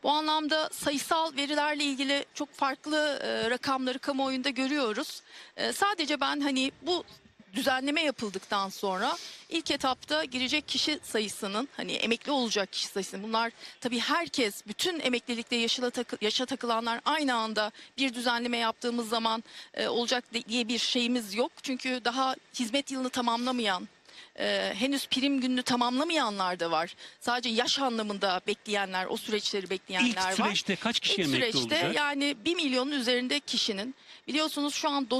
O anlamda sayısal verilerle ilgili çok farklı rakamları kamuoyunda görüyoruz. Sadece ben hani bu düzenleme yapıldıktan sonra ilk etapta girecek kişi sayısının, hani emekli olacak kişi sayısının, bunlar tabii herkes, bütün emeklilikte yaşa takılanlar aynı anda bir düzenleme yaptığımız zaman olacak diye bir şeyimiz yok. Çünkü daha hizmet yılını tamamlamayan, henüz prim gününü tamamlamayanlar da var. Sadece yaş anlamında bekleyenler, o süreçleri bekleyenler var. İlk süreçte kaç kişi İlk emekli süreçte olacak? yani 1 milyonun üzerinde kişinin, biliyorsunuz şu an